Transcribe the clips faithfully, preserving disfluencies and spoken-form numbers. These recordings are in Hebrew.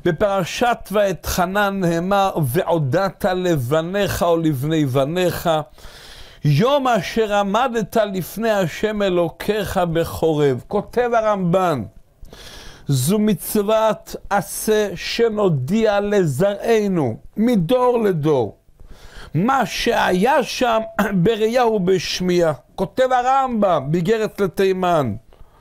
בפרשת ואתחנן נאמר, ועודת לבניך או לבני בניך, יום אשר עמדת לפני השם אלוקיך בחורב. כותב הרמב"ן, זו מצוות עשה שנודיע לזרענו מדור לדור. מה שהיה שם בראייה ובשמיעה. כותב הרמב"ם באיגרת לתימן,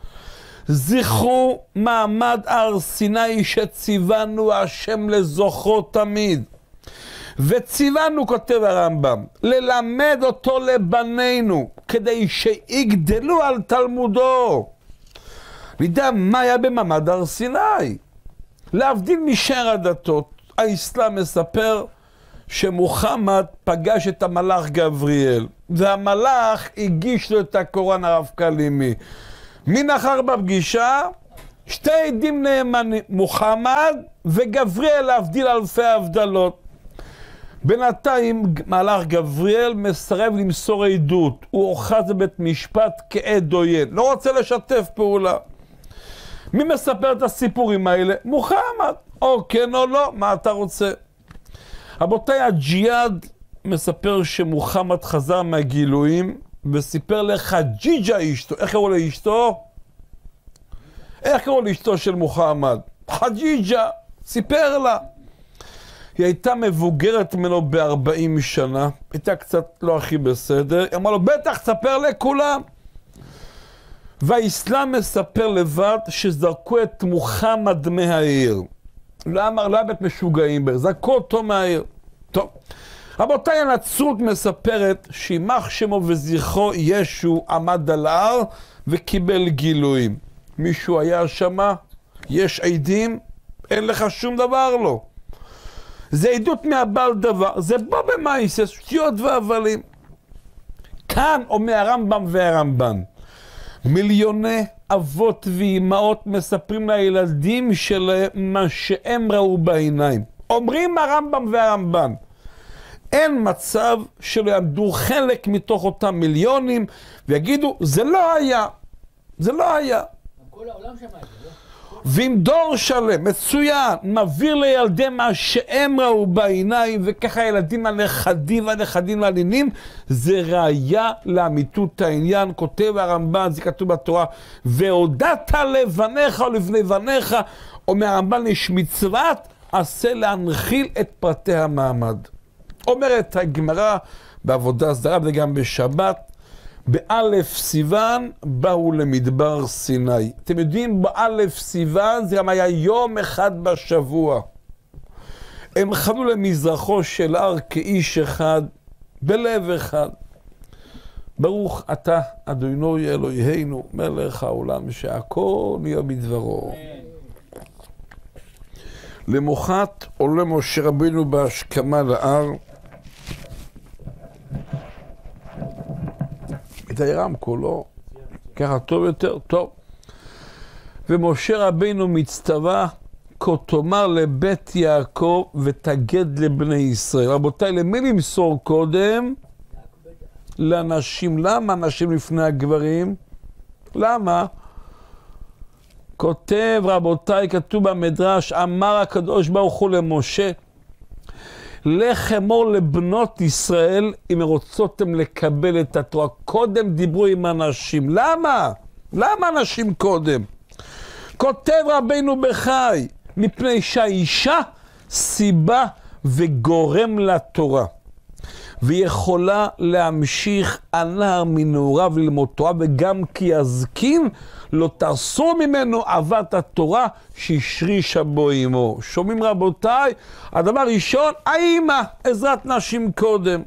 זכרו מעמד הר סיני שציוונו השם לזוכרו תמיד. וציוונו, כותב הרמב"ם, ללמד אותו לבנינו, כדי שיגדלו על תלמודו. נדע מה היה במעמד הר סיני. להבדיל משאר הדתות, האסלאם מספר שמוחמד פגש את המלאך גבריאל, והמלאך הגיש לו את הקוראן הרב קלימי. מי נכח בפגישה? שתי עדים נאמנים, מוחמד וגבריאל, להבדיל אלפי הבדלות. בינתיים מלאך גבריאל מסרב למסור עדות, הוא אוחז בבית משפט כעד עוין, לא רוצה לשתף פעולה. מי מספר את הסיפורים האלה? מוחמד. או כן או לא, מה אתה רוצה? רבותיי, הג'יהאד מספר שמוחמד חזר מהגילויים וסיפר לחג'יג'ה אשתו. איך קראו לאשתו? איך קראו לאשתו של מוחמד? חג'יג'ה. סיפר לה. היא הייתה מבוגרת ממנו ב-ארבעים שנה, הייתה קצת לא הכי בסדר, היא אמרה לו, בטח, תספר לכולם. והאסלאם מספר לבד שזרקו את מוחמד מהעיר. לא אמר, לא היה בית משוגעים בה, זרקו אותו מהעיר. טוב, רבותיי, הנצרות מספרת שימח שמו וזכרו ישו עמד על ההר וקיבל גילויים. מישהו היה שמה? יש עדים? אין לך שום דבר לא. זה עדות מהבעל דבר, זה בא במייסס, שטויות והבלים. כאן אומר הרמב"ם והרמב"ן, מיליוני אבות ואימהות מספרים לילדים שלהם מה שהם ראו בעיניים. אומרים הרמב"ם והרמב"ן, אין מצב שלא יעמדו חלק מתוך אותם מיליונים ויגידו, זה לא היה, זה לא היה. כל העולם שמע את זה, לא? ואם דור שלם, מצוין, מעביר לילדי מה שהם ראו בעיניים, וככה ילדים הנכדים והנכדים והנינים, זה ראיה לאמיתות העניין. כותב הרמב"ן, זה כתוב בתורה, והודעת לבניך או לבני בניך, אומר הרמב"ן, יש מצוות עשה להנחיל את פרטי המעמד. אומרת הגמרא בעבודה זרה וגם בשבת, באלף סיוון באו למדבר סיני. אתם יודעים, באלף סיוון זה גם היה יום אחד בשבוע. הם חנו למזרחו של הר כאיש אחד, בלב אחד. ברוך אתה, אדוני אלוהינו, מלך העולם, שהכל נהיה בדברו. למוחת עולה משה רבינו בהשכמה להר, את הירם כולו, ככה טוב יותר, טוב. ומשה רבינו מצטווה, כה תאמר לבית יעקב ותגד לבני ישראל. רבותיי, למי למסור קודם? לנשים. למה נשים לפני הגברים? למה? כותב, רבותיי, כתוב במדרש, אמר הקדוש ברוך הוא למשה, לך אמור לבנות ישראל אם רוצותם לקבל את התורה. קודם דיברו עם אנשים. למה? למה אנשים קודם? כותב רבינו בחי, מפני שהאישה סיבה וגורם לתורה, ויכולה להמשיך הנער מנעוריו ללמוד תורה, וגם כי יזקין לא תרסו ממנו אהבת התורה שהשרישה בו עמו. שומעים רבותיי? הדבר ראשון, האמא, עזרת נשים קודם.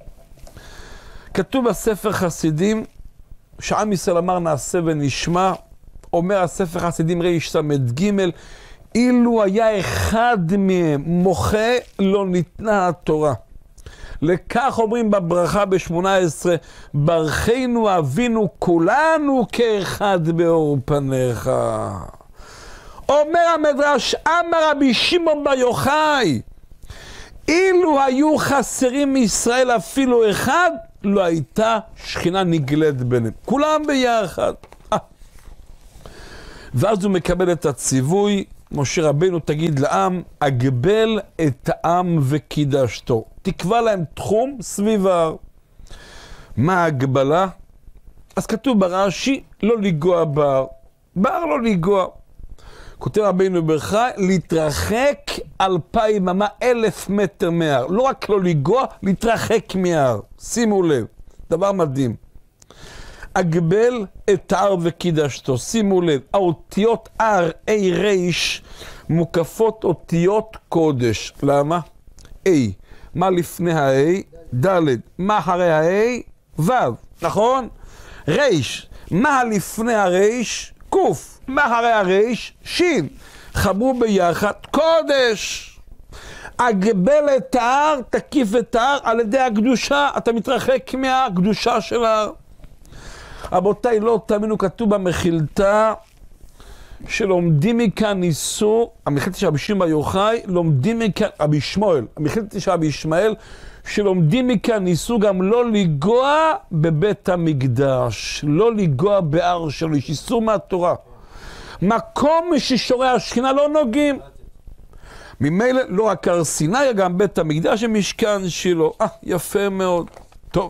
כתוב בספר חסידים, שעם ישראל אמר נעשה ונשמע, אומר הספר חסידים ריש סמ"ג, אילו היה אחד מהם מוחה, לא ניתנה התורה. לכך אומרים בברכה ב-שמונה עשרה, ברכנו אבינו כולנו כאחד באור פניך. אומר המדרש, אמר רבי שמעון בר יוחאי, אילו היו חסרים מישראל אפילו אחד, לא הייתה שכינה נגלית ביניהם. כולם ביחד. ואז הוא מקבל את הציווי, משה רבנו תגיד לעם, אגבל את העם וקידשתו. תקבע להם תחום סביב ההר. מה ההגבלה? אז כתוב ברש"י, לא לגוע בהר. בהר לא לגוע. כותב רבנו ברכה, להתרחק אלפיים אמה, אלף מטר מההר. לא רק לא לגוע, להתרחק מההר. שימו לב, דבר מדהים. אגבל את ההר וקידשתו. שימו לב, האותיות הר, אי ריש, מוקפות אותיות קודש. למה? אי. מה לפני האי? ד'. מה אחרי האי? ו'. נכון? ריש. מה לפני הריש? קוף. מה אחרי הריש? שין. חברו ביחד קודש. אגבל את ההר, תקיף את ההר על ידי הקדושה. אתה מתרחק מהקדושה של ההר. רבותיי, לא תאמינו, כתוב במחילתא שלומדים מכאן איסור, המחילתא של רבי שמעון בר יוחאי, לומדים מכאן, רבי שמואל, המחילתא של רבי ישמעאל, שלומדים מכאן איסור גם לא לגוע בבית המקדש, לא לגוע בהר שלו, יש איסור מהתורה. מקום ששוררי השכינה לא נוגעים. ממילא לא רק הר סיני, גם בית המקדש המשכן שלו. אה, יפה מאוד. טוב.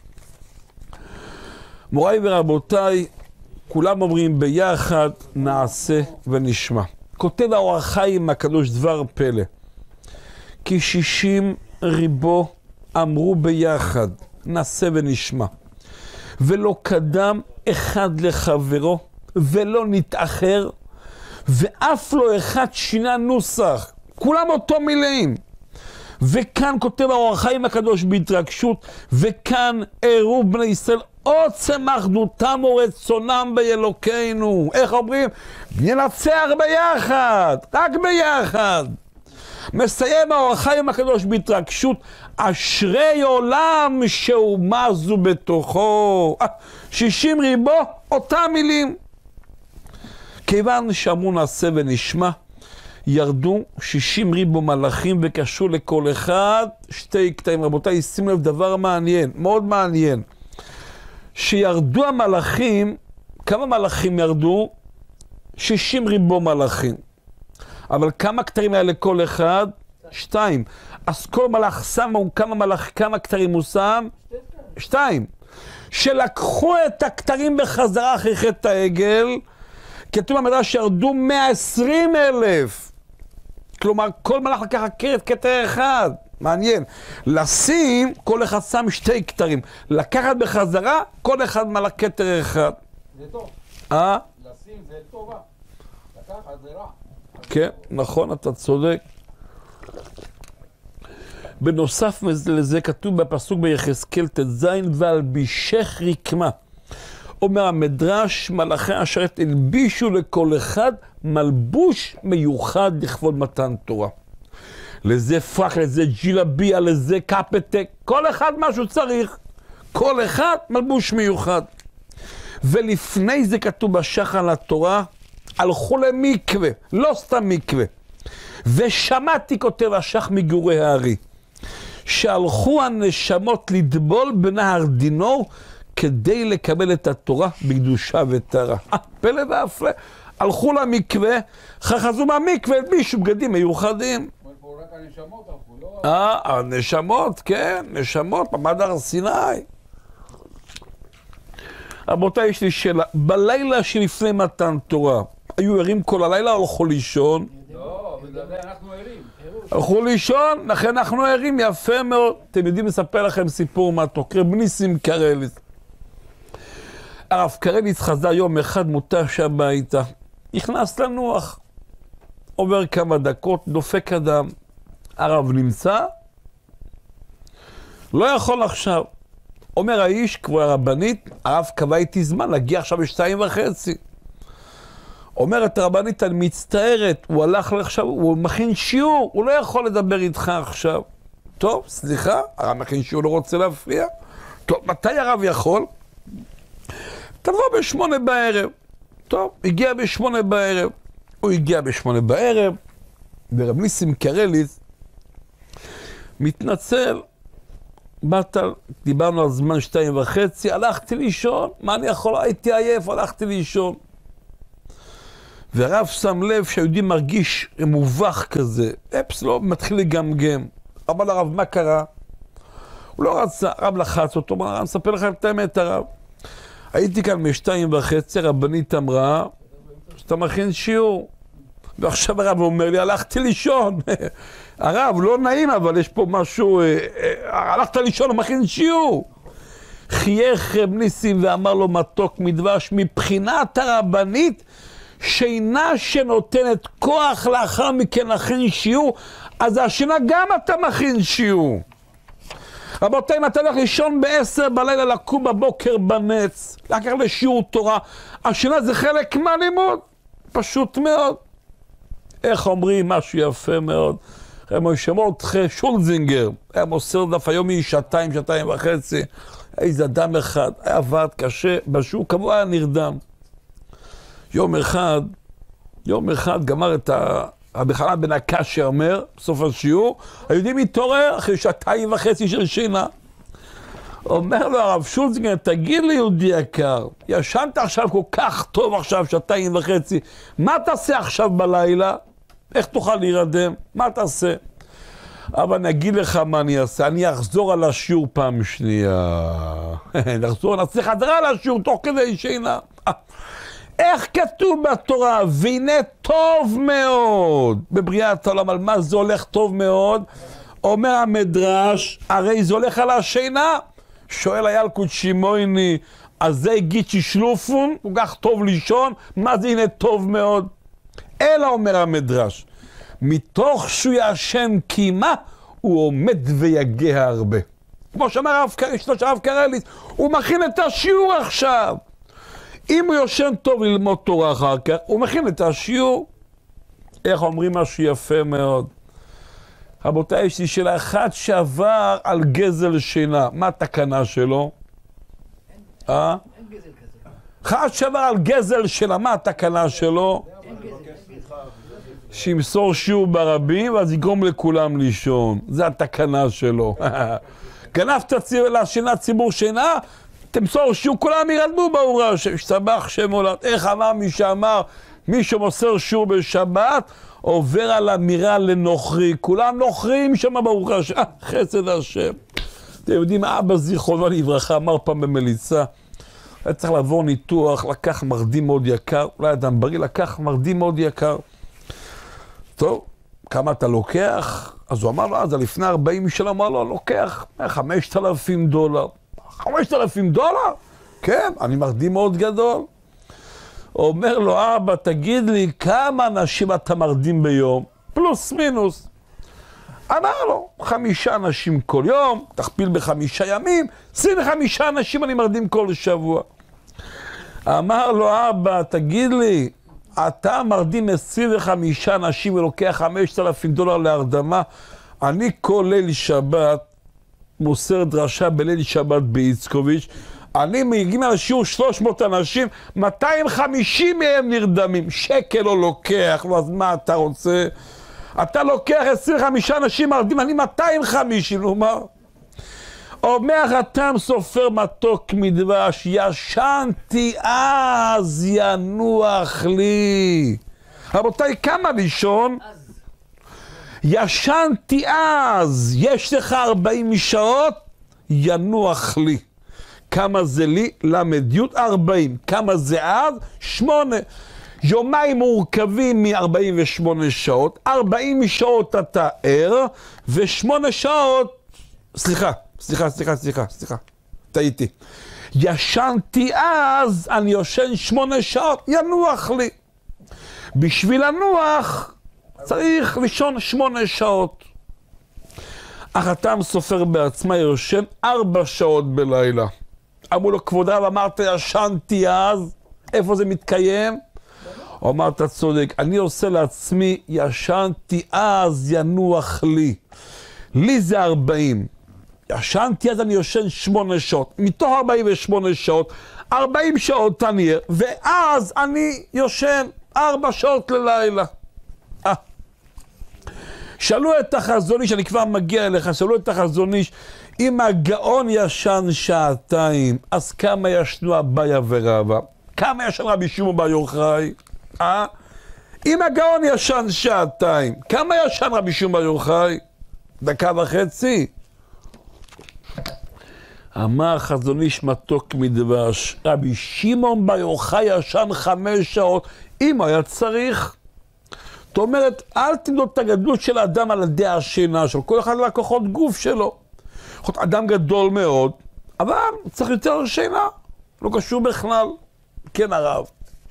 מוריי ורבותיי, כולם אומרים ביחד נעשה ונשמע. כותב האור החיים הקדוש דבר פלא. כי שישים ריבו אמרו ביחד נעשה ונשמע. ולא קדם אחד לחברו ולא נתאחר ואף לא אחד שינה נוסח. כולם אותו מילים. וכאן כותב האור החיים הקדוש בהתרגשות, וכאן ערו בני ישראל עוצם אחדותם ורצונם באלוקינו. איך אומרים? ננצח ביחד, רק ביחד. מסיים האור החיים הקדוש בהתרגשות, אשרי עולם שאומה זו בתוכו. שישים ריבו, אותם מילים. כיוון שאמרו נעשה ונשמע, ירדו שישים ריבו מלאכים וקשרו לכל אחד שתי קטעים. רבותיי, שימו לב דבר מעניין, מאוד מעניין. שירדו המלאכים, כמה מלאכים ירדו? שישים ריבו מלאכים. אבל כמה קטעים היה לכל אחד? שתיים. אז כל מלאך שם, כמה מלאך, כמה קטעים הוא שם? שתיים. שלקחו את הקטעים בחזרה אחרי חטא העגל, כתוב במדרש שירדו מאה ועשרים אלף. כלומר, כל מלאך לקח קטע אחד. מעניין. לשים, כל אחד שם שתי קטרים. לקחת בחזרה, כל אחד מלאך קטר אחד. זה טוב. אה? לשים זה טובה. לקחת זה רע. כן, נכון, אתה צודק. בנוסף לזה כתוב בפסוק ביחזקאל ט"ז, והלבישך רקמה. אומר המדרש, מלאכי השרת הלבישו לכל אחד מלבוש מיוחד לכבוד מתן תורה. לזה פרח, לזה ג'ילביה, לזה קפטק, כל אחד משהו צריך. כל אחד מלבוש מיוחד. ולפני זה כתוב בשחר לתורה, הלכו למקווה, לא סתם מקווה. ושמעתי, כותב השח מגורי הארי, שהלכו הנשמות לטבול בנהר דינור, כדי לקבל את התורה בקדושה וטהרה. אה, פלא והפלא. הלכו למקווה, חזרו מהמקווה, הלבישו בגדים מיוחדים. פה רק הנשמות הלכו, לא... אה, הנשמות, כן, נשמות, במעמד הר סיני. רבותיי, יש לי שאלה. בלילה שלפני מתן תורה, היו ערים כל הלילה או הלכו לישון? לא, בגלל זה אנחנו ערים. הלכו לישון, לכן אנחנו ערים, יפה מאוד. אתם יודעים לספר לכם סיפור מהתוקר, בניסים קרליס. הרב קרליס חזר יום אחד מותש הביתה, נכנס לנוח, עובר כמה דקות, דופק אדם. הרב נמצא? לא יכול עכשיו. אומר האיש, כבר הרבנית, הרב קבע איתי זמן, להגיע עכשיו בשתיים וחצי. אומרת הרבנית, אני מצטערת, הוא הלך עכשיו, הוא מכין שיעור, הוא לא יכול לדבר איתך עכשיו. טוב, סליחה, הרב מכין שיעור, לא רוצה להפריע. טוב, מתי הרב יכול? תבוא בשמונה בערב. טוב, הגיע בשמונה בערב. הוא הגיע בשמונה בערב, ורב ניסים קרליס מתנצל. באת, דיברנו על זמן שתיים וחצי, הלכתי לישון, מה אני יכול? הייתי עייף, הלכתי לישון. והרב שם לב שהיהודי מרגיש מובך כזה, אפס לא מתחיל לגמגם. אמר לרב, מה קרה? הוא לא רצה, הרב לחץ אותו, אמר, אני מספר לך את האמת, הרב. הייתי כאן משתיים וחצי, רבנית אמרה, שאתה מכין שיעור. ועכשיו הרב אומר לי, הלכתי לישון. הרב, לא נעים, אבל יש פה משהו, הלכת לישון, הוא מכין שיעור. חייך רב ניסים ואמר לו, מתוק מדבש, מבחינת הרבנית, שינה שנותנת כוח לאחר מכן להכין שיעור, אז השינה גם אתה מכין שיעור. רבותיי, אם אתה הולך לישון בעשר בלילה, לקום בבוקר בנץ, לקח לשיעור תורה, השינה זה חלק מהלימוד, פשוט מאוד. איך אומרים? משהו יפה מאוד. רב משה מרדכי שולזינגר, היה מוסר דף היומי שעתיים, שעתיים וחצי, איזה אדם אחד, היה עבד קשה, בשוק, כמו היה נרדם. יום אחד, יום אחד גמר את ה... רבי חנן בן הקשי אומר, בסוף השיעור, היהודי מתעורר אחרי שעתיים וחצי של שינה. אומר לו הרב שולזינגר, תגיד לי יהודי יקר, ישנת עכשיו כל כך טוב עכשיו, שעתיים וחצי, מה תעשה עכשיו בלילה? איך תוכל להירדם? מה תעשה? אבל אני אגיד לך מה אני אעשה, אני אחזור על השיעור פעם שנייה. נחזור, נעשה חזרה על השיעור תוך כדי שינה. איך כתוב בתורה? והנה טוב מאוד בבריאת העולם. על מה זה הולך טוב מאוד? אומר המדרש, הרי זה הולך על השינה. שואל אייל קודשי מויני, אז זה הגיד ששלופון, הוא כך טוב לישון, מה זה הנה טוב מאוד? אלא אומר המדרש, מתוך שהוא ישן קימה, הוא עומד ויגע הרבה. כמו שאמר הרב קרליץ, הוא מכין את השיעור עכשיו. אם הוא יושן טוב ללמוד תורה אחר כך, הוא מכין את השיעור. איך אומרים משהו יפה מאוד? רבותיי, יש לי שאלה אחת שעבר על גזל שינה. מה התקנה שלו? אין, אה? אין גזל כזה. אחד שעבר על גזל שינה, מה התקנה שלו? אין גזל. שימסור שיעור ברבים, ואז יגרום לכולם לישון. זה התקנה שלו. גנבת לשינה ציבור שינה, תמסור שיעור, כולם ירדמו באורה, שסבח שם עולת. איך אמר מי שאמר, מי שמוסר שיעור בשבת, עובר על אמירה לנוכרי. כולם נוכרים שם באורה, חסד השם. אתם יודעים, אבא זיכרונו לברכה אמר פעם במליצה, היה צריך לעבור ניתוח, לקח מרדים מאוד יקר, אולי אדם בריא, לקח מרדים מאוד יקר. טוב, כמה אתה לוקח? אז הוא אמר לו, אז לפני ארבעים שנה, אמר לו, לוקח חמשת אלפים דולר. חמשת אלפים דולר? כן, אני מרדים מאוד גדול. אומר לו, אבא, תגיד לי, כמה אנשים אתה מרדים ביום? פלוס מינוס. אמר לו, חמישה אנשים כל יום, תכפיל בחמישה ימים, עשרים וחמישה אנשים אני מרדים כל שבוע. אמר לו, אבא, תגיד לי, אתה מרדים עשרים וחמישה אנשים ולוקח חמשת אלפים דולר להרדמה, אני כל ליל שבת מוסר דרשה בליל שבת באיצקוביץ', אני מגיעים על השיעור שלוש מאות אנשים, מאתיים וחמישים מהם נרדמים, שקל לא לוקח, אז מה אתה רוצה? אתה לוקח עשרים וחמישה אנשים מרדים, אני מאתיים וחמישים, נאמר. אומר החתם סופר מתוק מדבש, ישנתי אז ינוח לי. רבותיי, כמה לישון? ישנתי אז, יש לך ארבעים שעות, ינוח לי. כמה זה לי? למד י' ארבעים. כמה זה אז? שמונה. יומיים מורכבים מ-ארבעים ושמונה שעות, ארבעים שעות אתה ער, ושמונה שעות, סליחה, סליחה, סליחה, סליחה, סליחה, טעיתי. ישנתי אז, אני יושן שמונה שעות, ינוח לי. בשביל לנוח, צריך לישון שמונה שעות. החתם סופר בעצמה יושן ארבע שעות בלילה. אמרו לו, כבודה, אמרת, ישנתי אז, איפה זה מתקיים? הוא אמר, אתה צודק, אני עושה לעצמי, ישנתי אז, ינוח לי. לי זה ארבעים. ישנתי אז, אני יושן שמונה שעות. מתוך ארבעים ושמונה שעות, ארבעים שעות אני ער, ואז אני יושן ארבע שעות ללילה. אה. שאלו את החזון איש, אני כבר מגיע אליך, שאלו את החזון איש, אם הגאון ישן שעתיים, אז כמה ישנו אביה ורבא? כמה ישן רבי שמעון בר יוחאי? אה? אם הגאון ישן שעתיים, כמה ישן רבי שמעון בר יוחאי? דקה וחצי? אמר חזון איש מתוק מדבש, רבי שמעון בר יוחאי ישן חמש שעות, אם היה צריך. זאת אומרת, אל תמדוד את הגדלות של האדם על ידי השינה שלו, כל אחד על הכוחות גוף שלו. יכול להיות אדם גדול מאוד, אבל צריך יותר שינה, לא קשור בכלל. כן, הרב.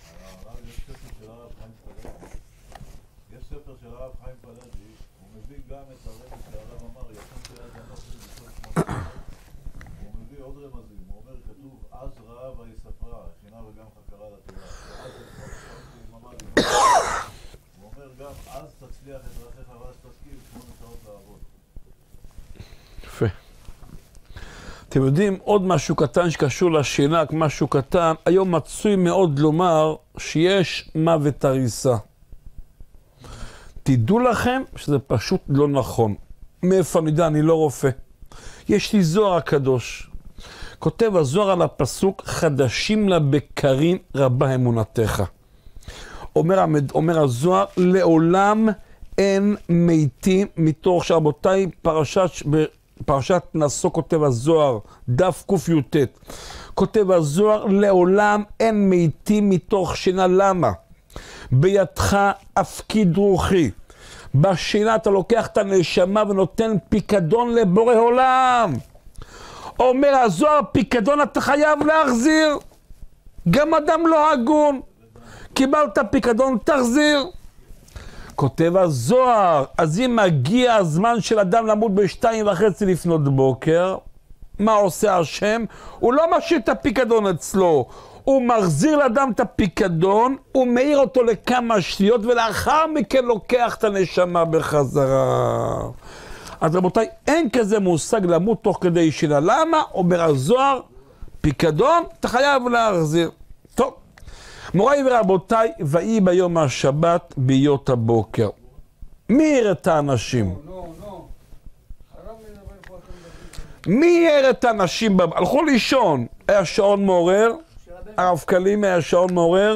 יש ספר של הרב חיים פלאג'י, הוא מביא גם את הרמז שהרב אמר, ישן של האדם לא חושב, הוא מביא עוד רמזים, הוא אומר, כתוב, אז ראה ויספרה, שינה וגם חקרה לתורה, ואז את הוא אומר גם, אז תצליח את דרכיך ואז תשכיל שמונה שעות לעבוד. יפה. אתם יודעים, עוד משהו קטן שקשור לשינה, משהו קטן, היום מצוי מאוד לומר שיש מוות הריסה. תדעו לכם שזה פשוט לא נכון. מאיפה אני יודע, אני לא רופא. יש לי זוהר הקדוש. כותב הזוהר על הפסוק, חדשים לבקרים רבה אמונתך. אומר, אומר הזוהר, לעולם אין מתים מתוך שרבותיי פרשת, פרשת נשוא כותב הזוהר, דף קי"ט. כותב הזוהר, לעולם אין מתים מתוך שינה. למה? בידך הפקיד רוחי. בשינה אתה לוקח את הנשמה ונותן פיקדון לבורא עולם. אומר הזוהר, פיקדון אתה חייב להחזיר. גם אדם לא הגון. קיבלת פיקדון, תחזיר. כותב הזוהר, אז אם מגיע הזמן של אדם למות בשתיים וחצי לפנות בוקר, מה עושה השם? הוא לא משאיר את הפיקדון אצלו. הוא מחזיר לאדם את הפיקדון, הוא מאיר אותו לכמה שניות, ולאחר מכן לוקח את הנשמה בחזרה. אז רבותיי, אין כזה מושג למות תוך כדי שינה. למה? אומר הזוהר, פיקדון, אתה חייב להחזיר. טוב. מוריי ורבותיי, ויהי ביום השבת בהיות הבוקר. מי העיר את האנשים? נו, נו. הרב מדבר פה אתם מדברים. מי העיר את האנשים? הלכו לישון. היה שעון מעורר. הרב קלים היה שעון מעורר.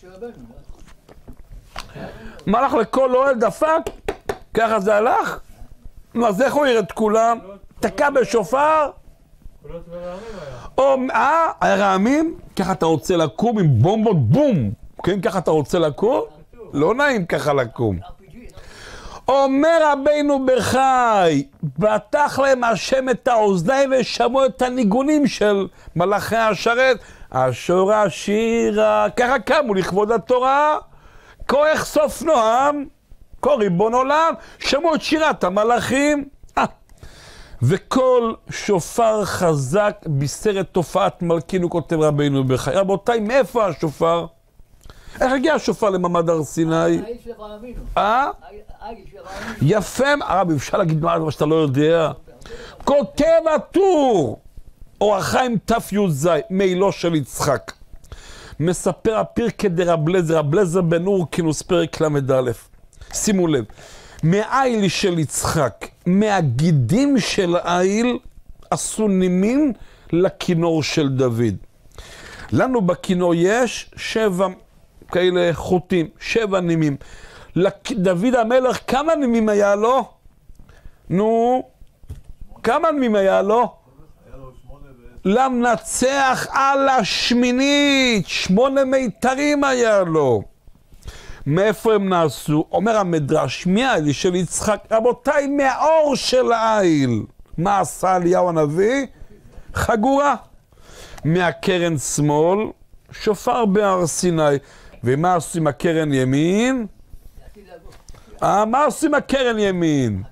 מה הלך לכל אוהל דפק? ככה זה הלך? נו, אז איך הוא העיר את כולם? תקע בשופר? קולות ורעמים היה. או, אה, היה רעמים? ככה אתה רוצה לקום עם בומבות בום. כן, ככה אתה רוצה לקום? לא נעים ככה לקום. אומר רבינו בחי, פתח להם השם את האוזניים ושמעו את הניגונים של מלאכי השרת. השור השירה, ככה קמו לכבוד התורה. כה איך סוף נועם, כה ריבון עולם, שמעו את שירת המלאכים. אה. וכל שופר חזק בישר את תופעת מלכינו, כותב רבינו בחי. רבותיי, מאיפה השופר? איך הגיע השופר למעמד הר סיני? העיל של אברהם. אה? העיל של אברהם. יפה, הרב, אפשר להגיד מה שאתה לא יודע. כותב הטור, אור החיים תי"ז, מעילו של יצחק. מספר הפרקי דרב לזר, רב לזר בן אורקינוס, פרק למד א'. שימו לב, מהעיל של יצחק, מהגידים של העיל, עשו נימין לכינור של דוד. לנו בכינור יש שבע כאלה חוטים, שבע נימים. לדוד המלך, כמה נימים היה לו? נו, כמה נימים היה לו? היה לו שמונה ועשר. למנצח על השמינית, שמונה מיתרים היה לו. מאיפה הם נעשו? אומר המדרש, מהעיל של יצחק, רבותיי, מהאור של העיל. מה עשה אליהו הנביא? חגורה. מהקרן שמאל, שופר בהר סיני. ומה עשו עם הקרן ימין? אה, מה עשו עם הקרן ימין?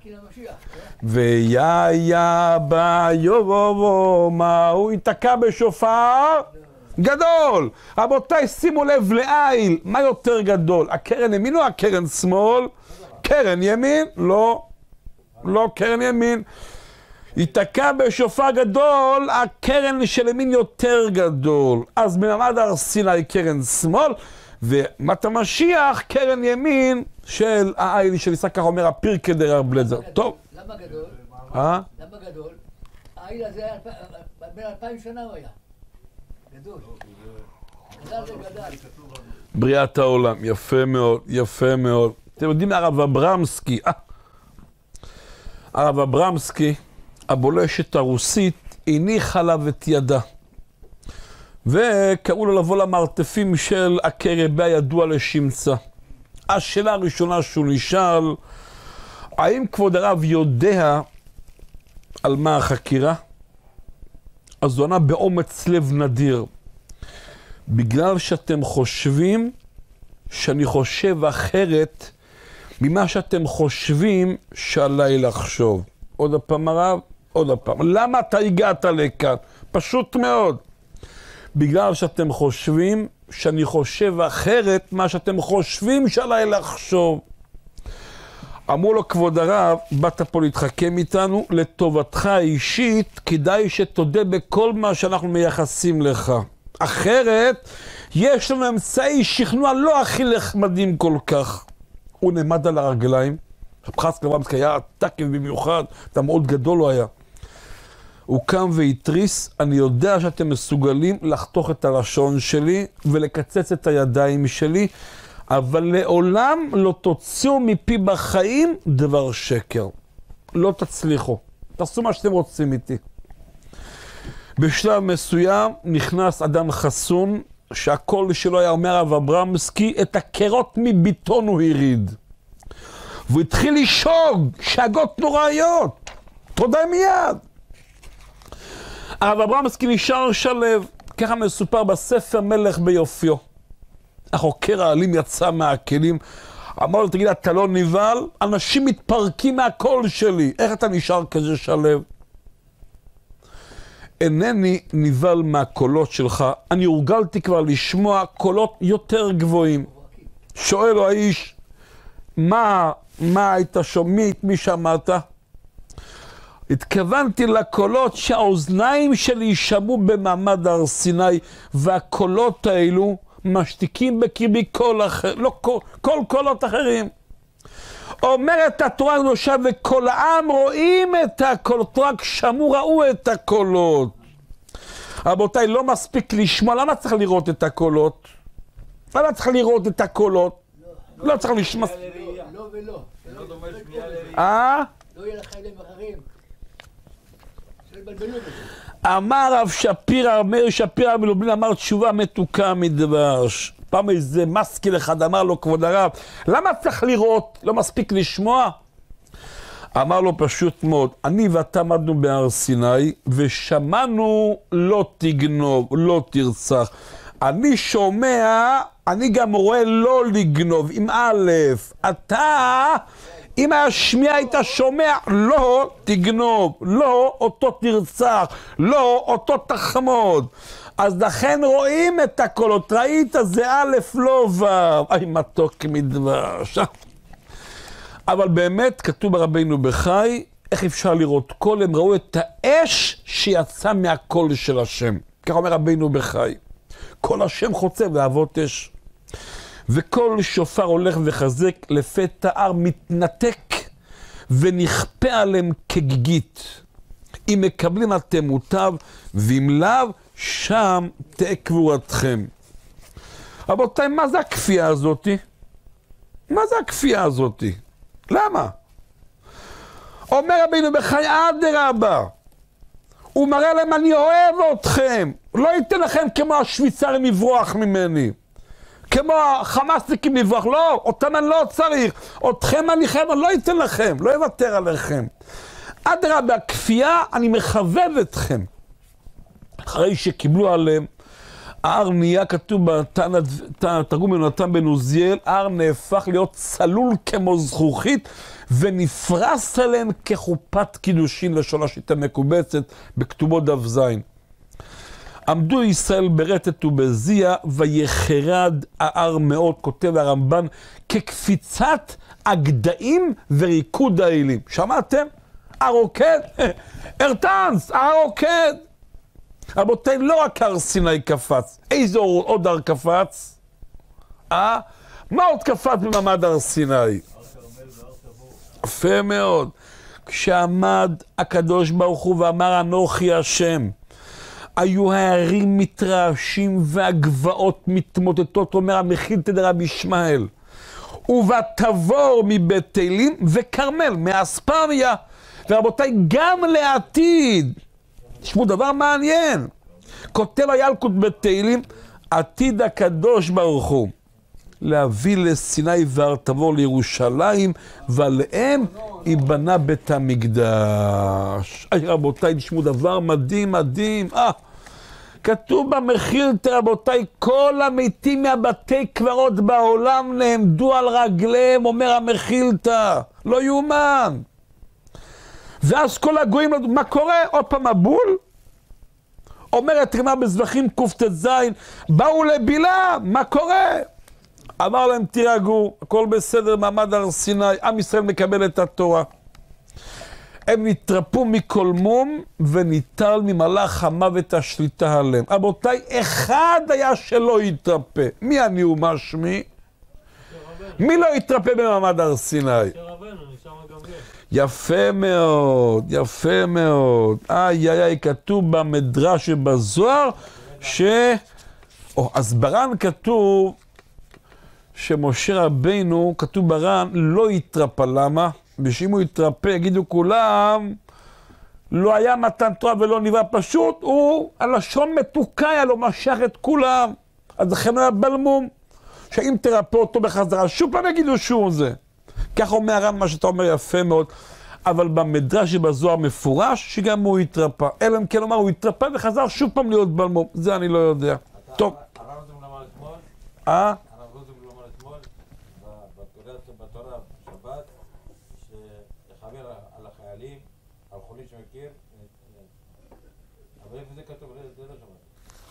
ויה ביום, הוא ייתקע בשופר גדול. רבותיי, שימו לב לעיל, מה יותר גדול? הקרן ימין או הקרן שמאל? קרן ימין? לא, לא קרן ימין. ייתקע בשופר גדול, הקרן של ימין יותר גדול. אז במעמד הר סיני קרן שמאל, ומת המשיח קרן ימין של העיל של יצחק, כך אומר הפרקי דרב לזר. טוב. למה גדול? אה? למה גדול? העיל הזה היה בין אלפיים שנה הוא היה. גדול. גדל זה גדל. בריאת העולם, יפה מאוד, יפה מאוד. אתם יודעים, הרב אברמסקי, אה, הרב אברמסקי, הבולשת הרוסית, הניח עליו את ידה. וקראו לו לבוא למרתפים של הקרבה הידוע לשמצה. השאלה הראשונה שהוא נשאל, האם כבוד הרב יודע על מה החקירה? אז הוא ענה באומץ לב נדיר. בגלל שאתם חושבים שאני חושב אחרת ממה שאתם חושבים שעליי לחשוב. עוד הפעם הרב, עוד הפעם. למה אתה הגעת לכאן? פשוט מאוד. בגלל שאתם חושבים שאני חושב אחרת מה שאתם חושבים שעליי לחשוב. אמרו לו, כבוד הרב, באת פה להתחכם איתנו, לטובתך האישית, כדאי שתודה בכל מה שאנחנו מייחסים לך. אחרת, יש לנו אמצעי שכנוע לא הכי נחמדים כל כך. הוא נעמד על הרגליים, חסקל אברמסקי היה תקף במיוחד, אתה מאוד גדול הוא היה. הוא קם והתריס, אני יודע שאתם מסוגלים לחתוך את הלשון שלי ולקצץ את הידיים שלי, אבל לעולם לא תוציאו מפי בחיים דבר שקר. לא תצליחו. תעשו מה שאתם רוצים איתי. בשלב מסוים נכנס אדם חסון, שהקול שלו היה אומר הרב אברמסקי, את הקירות מביטון הוא הריד. והוא התחיל לשאוג, שאגות נוראיות. תודה מיד. הרב אברמסקי נשאר שלב, ככה מסופר בספר מלך ביופיו. החוקר האלים יצא מהכלים, אמר לו, תגיד, אתה לא נבהל? אנשים מתפרקים מהקול שלי, איך אתה נשאר כזה שלב? אינני נבהל מהקולות שלך, אני הורגלתי כבר לשמוע קולות יותר גבוהים. שואל לו האיש, מה, מה היית שומע, מי שמעת? התכוונתי לקולות שהאוזניים שלי יישמעו במעמד הר סיני, והקולות האלו משתיקים בקרבי קול אחר, לא קול, כל קולות אחרים. אומרת התורה הקדושה, וכל העם רואים את הקולות, רק שמעו, ראו את הקולות. רבותיי, לא מספיק לשמוע, למה צריך לראות את הקולות? למה צריך לראות את הקולות? לא צריך לשמוע. לא ולא. אה? לא יהיה לך ילדים אחרים. שלבלבלו בזה. אמר רב שפירא, מאיר שפירא מלובלין, אמר תשובה מתוקה מדבש. פעם איזה משכיל אחד אמר לו, כבוד הרב, למה צריך לראות? לא מספיק לשמוע? אמר לו פשוט מאוד, אני ואתה עמדנו בהר סיני, ושמענו לא תגנוב, לא תרצח. אני שומע, אני גם רואה לא לגנוב, עם א', אתה, אם השמיע היית שומע, לא תגנוב, לא אותו תרצח, לא אותו תחמוד. אז לכן רואים את הקולות, ראית זה א' לא ו', אי מתוק מדבש. אבל באמת כתוב ברבינו בחי, איך אפשר לראות קול? הם ראו את האש שיצא מהקול של השם. כך אומר רבינו בחי. כל השם חוצה ואהבות אש. וכל שופר הולך וחזק, לפתע הר מתנתק ונכפה עליהם כגיגית. אם מקבלים אתם מוטב, ואם לאו, שם תהיה קבורתכם. רבותיי, מה זה הכפייה הזאת? מה זה הכפייה הזאת? למה? אומר רבינו בחי, אדרבה. הוא מראה להם, אני אוהב אתכם. לא ייתן לכם כמו השוויצרים לברוח ממני. כמו החמאסניקים לברוח. לא, אותם אני לא צריך. אתכם אני חייב, אני לא ייתן לכם. לא יוותר עליכם. אדרבה, הכפייה, אני מחבב אתכם. אחרי שקיבלו עליהם, ההר נהיה כתוב בתרגום יונתן בן עוזיאל, ההר נהפך להיות צלול כמו זכוכית, ונפרס עליהם כחופת קידושין, לשון השיטה מקובצת, בכתובות דף זין. עמדו ישראל ברטט ובזיע, ויחרד ההר מאוד, כותב הרמב"ן, כקפיצת הגדיים וריקוד האלים. שמעתם? הר רוקד, ארטנס, הר רוקד. רבותיי, לא רק הר סיני קפץ, איזה עוד הר קפץ? אה? מה עוד קפץ במעמד הר סיני? יפה מאוד. כשעמד הקדוש ברוך הוא ואמר אנוכי השם, היו הערים מתרעשים והגבעות מתמוטטות, אומר המכיל דרבי ישמעאל. ובתבור מבית תהילים וכרמל מאספמיה. ורבותיי, גם לעתיד, תשמעו דבר מעניין, כותב הילקוט בית תהילים, עתיד הקדוש ברוך הוא להביא לסיני והר תבור לירושלים, ועליהם ייבנה בית המקדש. ay, רבותיי, תשמעו דבר מדהים מדהים. אה, כתוב במכילתא, רבותיי, כל המתים מהבתי קברות בעולם נעמדו על רגליהם, אומר המכילתא, לא יאומן. ואז כל הגויים, מה קורה? עוד פעם מבול? אומרת רימה בזבחים קט"ז, באו לבילה, מה קורה? אמר להם, תירגעו, הכל בסדר, מעמד הר סיני, עם ישראל מקבל את התורה. הם נתרפו מכל מום וניטל ממלאך המוות השליטה עליהם. רבותיי, אחד היה שלא יתרפא. מי אני ומה שמי? מי לא יתרפא במעמד הר סיני? יפה מאוד, יפה מאוד. איי איי איי, כתוב במדרש ובזוהר ש... או, אז ברן כתוב שמשה רבינו, כתוב ברן, לא יתרפא. למה? ושאם הוא יתרפא, יגידו כולם, לא היה מתן תורה ולא נברא, פשוט הוא, הלשון מתוקה, היה לו משך את כולם. אז לכן הוא היה בלמום, שאם תרפא אותו בחזרה, שוב פעם יגידו שהוא זה. כך אומר הר"ן, מה שאתה אומר יפה מאוד, אבל במדרש שבזוהר מפורש, שגם הוא יתרפא. אלא אם כן אומר, הוא יתרפא וחזר שוב פעם להיות בלמום. זה אני לא יודע. טוב. הרב רוזנבלום אמר אתמול, אה? הרב רוזנבלום אמר אתמול, בתורה שבת, שיחבר על החיילים, על חולים שמכיר, אבל איפה זה כתוב? זה לא שמעת.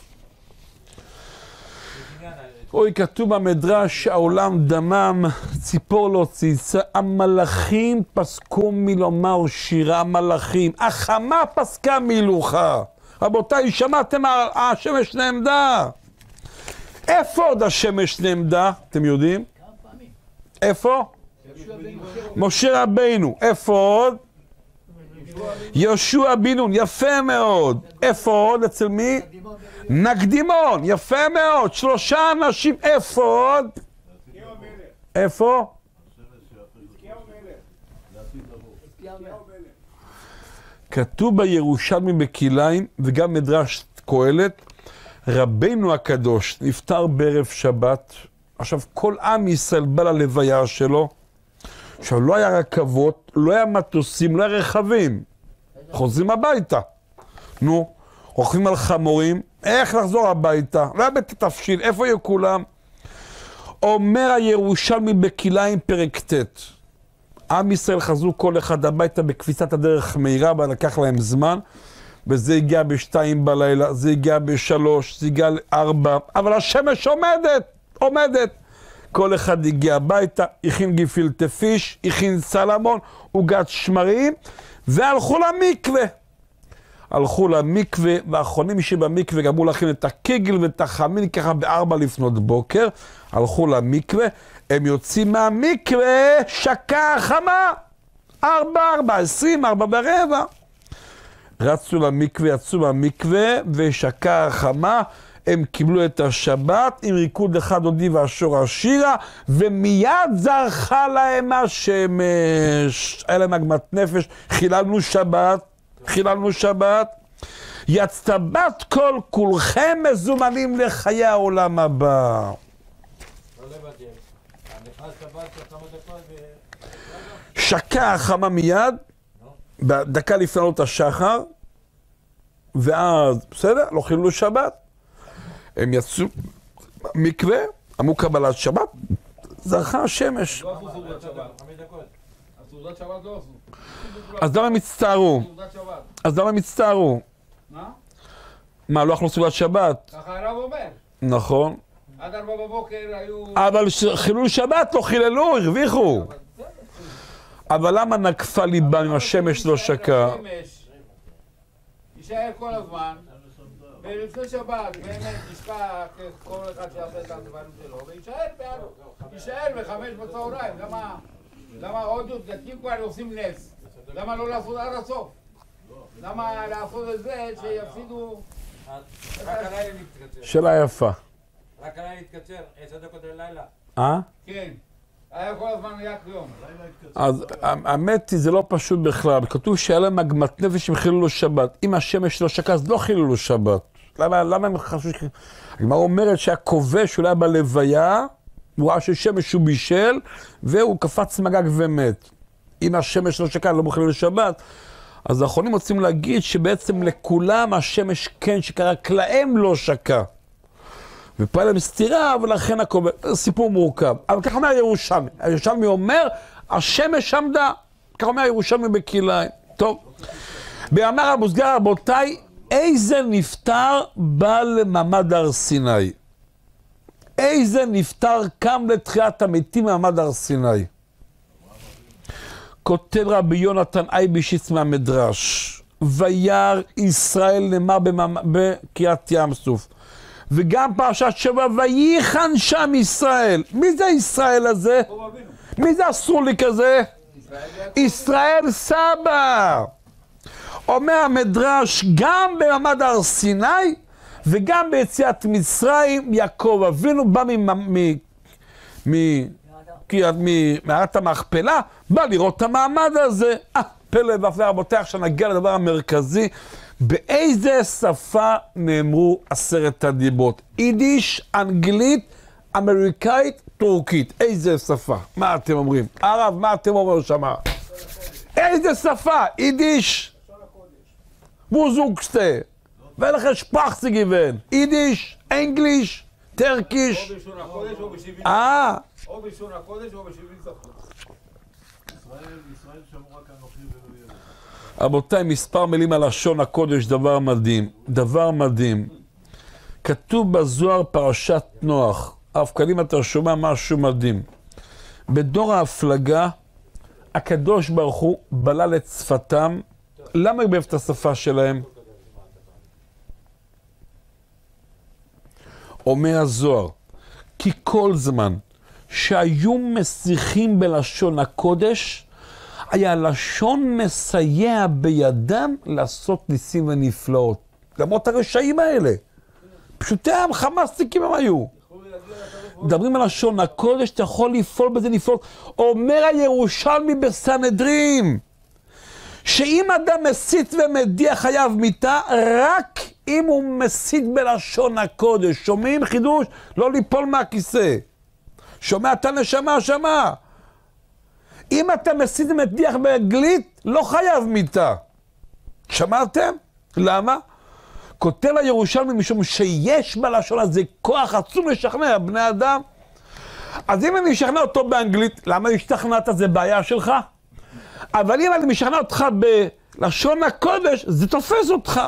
אוי, כתוב במדרש, העולם דמם, ציפור לא צייצה, המלאכים פסקו מלומר שירה, המלאכים, החמה פסקה מילוכה. רבותיי, שמעתם, השמש נעמדה. איפה עוד השמש נעמדה? אתם יודעים? כמה פעמים. איפה? משה רבינו. איפה עוד? יהושע בן נון. יפה מאוד. איפה עוד? אצל מי? נקדימון. יפה מאוד. שלושה אנשים. איפה עוד? איפה? כתוב בירושלמי בכליים, וגם מדרש קהלת, רבינו הקדוש נפטר בערב שבת. עכשיו כל עם ישראל בא ללוויה שלו. עכשיו לא היה רכבות, לא היה מטוסים, לא היה רכבים. חוזרים הביתה. נו, רוכבים על חמורים, איך לחזור הביתה? לא היה בית התפשיל, איפה יהיו כולם? אומר הירושלמי בכליים פרק ט', עם ישראל חזרו כל אחד הביתה בקפיצת הדרך מהירה, ולקח להם זמן, וזה הגיע בשתיים בלילה, זה הגיע בשלוש, זה הגיע לארבע, אבל השמש עומדת, עומדת. כל אחד הגיע הביתה, הכין גפילטע פיש, הכין סלמון, עוגת שמרים, והלכו למקווה. הלכו למקווה, והאחרונים שבמקווה גמרו להכין את הקיגל ואת החמין, ככה בארבע לפנות בוקר, הלכו למקווה, הם יוצאים מהמקווה, שקע חמה, ארבע, ארבע, עשרים, ארבע ברבע. רצו למקווה, יצאו מהמקווה, ושקע חמה, הם קיבלו את השבת עם ריקוד אחד עודי והשור השירה, ומיד זרחה להם השמש. היה להם עגמת נפש, חיללנו שבת, חיללנו שבת. יצאת בת כל כולכם מזומנים לחיי העולם הבא. שקע החמה מיד, בדקה לפני עלות השחר, ואז, בסדר, לא חיללו שבת. הם יצאו מקווה, אמרו קבלת שבת, זרחה השמש. לא עשו סעודת שבת. הסעודת שבת לא עשו. אז למה הם הצטערו? סעודת שבת. אז למה הם הצטערו? מה? מה, לא אכלו סעודת שבת? ככה הרב אומר. נכון. עד ארבע בבוקר היו... אבל חילול שבת לא חיללו, הרוויחו. אבל למה נקפה ליבם אם השמש לא שקע? השמש יישאר כל הזמן, ולפני שבת באמת נשקע כל אחד שיעשה את הדברים שלו, ויישאר בערב, יישאר בחמש בצהריים. למה, למה עוד דתיים כבר עושים נס? למה לא לעשות עד הסוף? למה לעשות את זה שיפסידו רק הלילה נתקצר. שאלה יפה. רק הלילה נתקצר, עשר דקות ללילה. אה? כן. היה כל הזמן רק יום. אז האמת היא, זה לא פשוט בכלל. כתוב שהיה להם עגמת נפש, הם חיללו שבת. אם השמש לא שקע, אז לא חיללו שבת. למה, למה הם חשבו ש... הגמרא אומרת שהכובש אולי בלוויה, הוא ראה ששמש הוא בישל, והוא קפץ מגג ומת. אם השמש לא שקע, לא חיללו שבת. אז האחרונים רוצים להגיד שבעצם לכולם השמש כן שקע, רק להם לא שקע. ופה להם סתירה, ולכן הכובש, סיפור מורכב. אבל ככה אומר הירושלמי. הירושלמי אומר, השמש עמדה. ככה אומר הירושלמי בכלאיים. טוב. באמר אבו סגר, רבותיי, איזה נפטר בא למעמד הר סיני? איזה נפטר קם לתחיית המתים במעמד הר סיני? כותב רבי יונתן אייבשיץ מהמדרש, וירא ישראל נאמר בקריאת ים סוף, וגם פרשת שבוע, וייחן שם ישראל. מי זה ישראל הזה? מי זה הסרוליק הזה? ישראל סבא. אומר המדרש, גם במעמד הר סיני וגם ביציאת מצרים, יעקב אבינו בא ממערת המכפלה, בא לראות את המעמד הזה. אה, פלא והפלא רבותיי, עכשיו נגיע לדבר המרכזי. באיזה שפה נאמרו עשרת הדיברות? יידיש, אנגלית, אמריקאית, טורקית. איזה שפה? מה אתם אומרים? ערב, מה אתם אומרים שמה? איזה שפה? יידיש. wo suchst du? Welche Sprache sie gewählen? Jiddisch, Englisch, Türkisch? אה! או בלשון הקודש או בשבעים שפות. ישראל שמרו רק אנוכי ולא יהיה. רבותיי, מספר מילים על לשון הקודש, דבר מדהים. דבר מדהים. כתוב בזוהר פרשת נוח. הרב קלים, אתה שומע משהו מדהים. בדור ההפלגה, הקדוש ברוך הוא בלל את שפתם. למה הוא את השפה שלהם? אומר הזוהר, כי כל זמן שהיו משיחים בלשון הקודש, היה לשון מסייע בידם לעשות ניסים ונפלאות. למרות הרשעים האלה. פשוטי העם, חמאסניקים הם היו. מדברים על לשון הקודש, אתה יכול לפעול בזה נפלאות. אומר הירושלמי בסנהדרין, שאם אדם מסית ומדיח חייב מיתה, רק אם הוא מסית בלשון הקודש. שומעים חידוש? לא ליפול מהכיסא. שומע אתה נשמה, שמע. אם אתה מסית ומדיח באנגלית, לא חייב מיתה. שמעתם? למה? כותב הירושלמי משום שיש בלשון הזה כוח עצום לשכנע בני אדם. אז אם אני אשכנע אותו באנגלית, למה השתכנעת? זה בעיה שלך. אבל אם אני משכנע אותך בלשון הקודש, זה תופס אותך.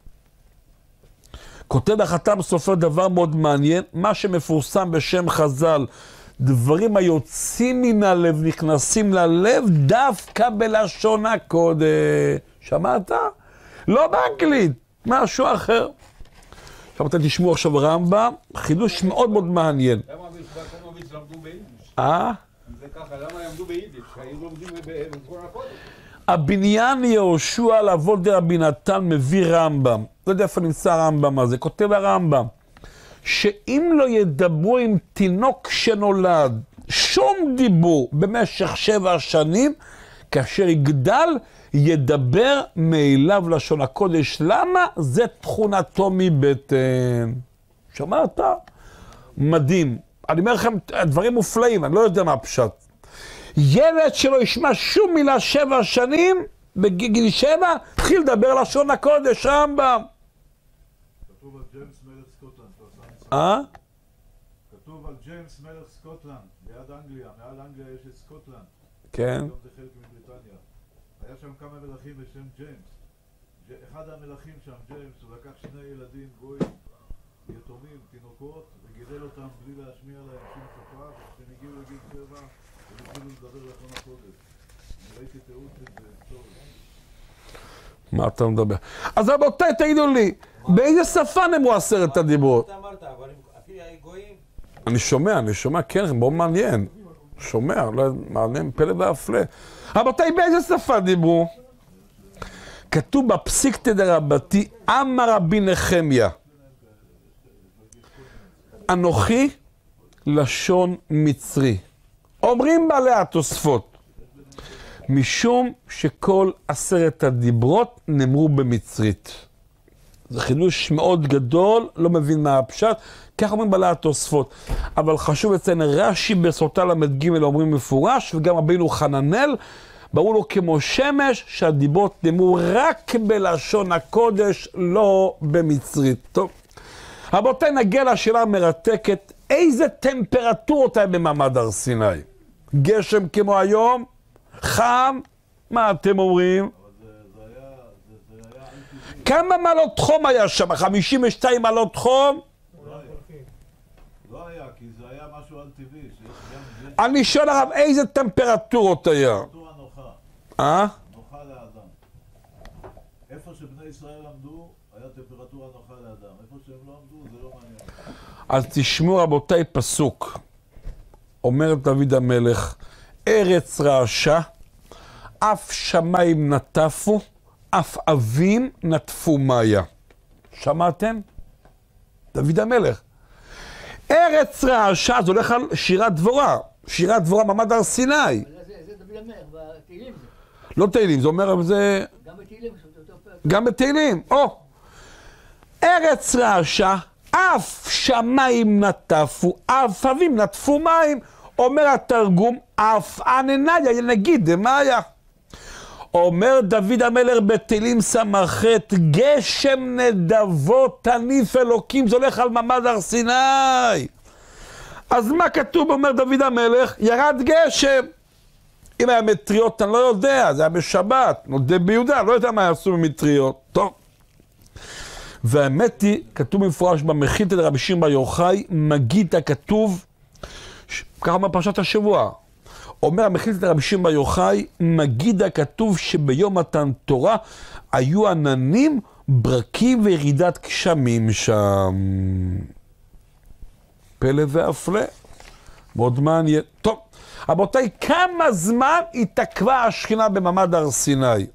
כותב החתם סופר דבר מאוד מעניין, מה שמפורסם בשם חז"ל, דברים היוצאים מן הלב נכנסים ללב דווקא בלשון הקודש. שמעת? לא באנגלית, משהו אחר. עכשיו אתם תשמעו עכשיו רמב"ם, חידוש מאוד מאוד מעניין. למה בישבקונוביץ' למדו ביידיש? אה? זה ככה, למה למדו ביידיש? היו לומדים בלשון הקודש. הבניין יהושע לעבוד דרבי נתן מביא רמב"ם. לא יודע איפה נמצא הרמב"ם הזה. כותב הרמב"ם, שאם לא ידברו עם תינוק שנולד שום דיבור במשך שבע שנים, כאשר יגדל, ידבר מאליו לשון הקודש. למה? זה תכונתו מבטן. שמעת? מדהים. אני אומר לכם, דברים מופלאים, אני לא יודע מה הפשט. ילד שלא ישמע שום מילה שבע שנים, בגיל שבע, התחיל לדבר לשון הקודש, רמב"ם. כתוב על ג'יימס מלך סקוטלנד, אתה עושה מצוות. אה? כתוב על ג'יימס מלך סקוטלנד, ליד אנגליה, מעל אנגליה יש את סקוטלנד. כן. היום זה חלק מבריטניה. היה שם כמה מלכים בשם ג'יימס. אחד המלכים שם, ג'יימס, הוא לקח שני ילדים גויים, יתומים, תינוקות, וגידל אותם בלי להשמיע להם שום שפה, וכשהם הגיעו לגיל שבע, הם התחילו לדבר לשון הקודש. אני ראיתי תיעוד של זה, טוב. מה אתה מדבר? אז רבותיי, תגידו לי, באיזה שפה נאמרו עשרת הדיברות? אתה אמרת, אבל אפילו גויים. אני שומע, אני שומע, כן, מאוד מעניין. שומע, לא מעניין, פלא והפלא. רבותיי, באיזה שפה דיברו? כתוב בפסיקתא דרבתי, אמר רבי נחמיה, אנוכי לשון מצרי. אומרים בעלי התוספות, משום שכל עשרת הדיברות נאמרו במצרית. זה חידוש מאוד גדול, לא מבין מה הפשט, כך אומרים בעלי התוספות. אבל חשוב לציין, רש"י בסוטה למד ג' אומרים מפורש, וגם רבינו חננאל, ברור לו כמו שמש, שהדיברות נאמרו רק בלשון הקודש, לא במצרית. טוב, רבותיי, נגיע לשאלה המרתקת, איזה טמפרטורות היה במעמד הר סיני? גשם כמו היום? חם? מה אתם אומרים? כמה מעלות חום היה שם? חמישים ושתיים מעלות חום? לא היה, כי זה היה משהו על טבעי. אני שואל הרב, איזה טמפרטורות היה? טמפרטורה נוחה. אה? נוחה לאדם. איפה שבני ישראל עמדו, היה טמפרטורה נוחה לאדם. איפה שהם לא עמדו, זה לא מעניין. אז תשמעו רבותיי פסוק. אומר דוד המלך, ארץ רעשה, אף שמיים נטפו, אף אבים נטפו מאיה. שמעתם? דוד המלך. ארץ רעשה, זה הולך על שירת דבורה. שירת דבורה מעמד הר סיני. זה דוד המלך, בתהילים זה. לא תהילים, זה אומר זה... גם בתהילים, זה אותו פרק. גם בתהילים, או. ארץ רעשה, אף שמיים נטפו, אף אבים נטפו מים. אומר התרגום, אף ענניה, נגיד, מה היה? אומר דוד המלך בתהילים סמ"ח, גשם נדבות תניף אלוקים, זה הולך על מעמד הר סיני. אז מה כתוב? אומר דוד המלך, ירד גשם. אם היה מטריות, אני לא יודע, זה היה בשבת, נודה ביהודה, לא יודע מה יעשו במטריות. טוב. והאמת היא, כתוב במפורש במחילתא דרבי שמעון בר יוחאי, מגיד הכתוב, ככה אומר פרשת השבוע, אומר המחילתא דרבי שמעון בר יוחאי, מגיד הכתוב שביום מתן תורה היו עננים, ברקים וירידת גשמים שם. פלא והפלא, מאוד מעניין. טוב, רבותיי, כמה זמן התעכבה השכינה במעמד הר סיני?